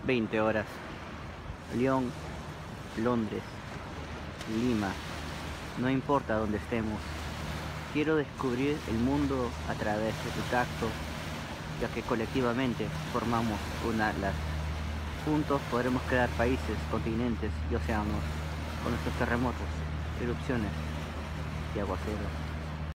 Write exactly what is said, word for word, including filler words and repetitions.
veinte horas. Lyon, Londres, Lima, no importa dónde estemos. Quiero descubrir el mundo a través de tu tacto, ya que colectivamente formamos un atlas. Juntos podremos crear países, continentes y océanos con nuestros terremotos, erupciones y aguaceros.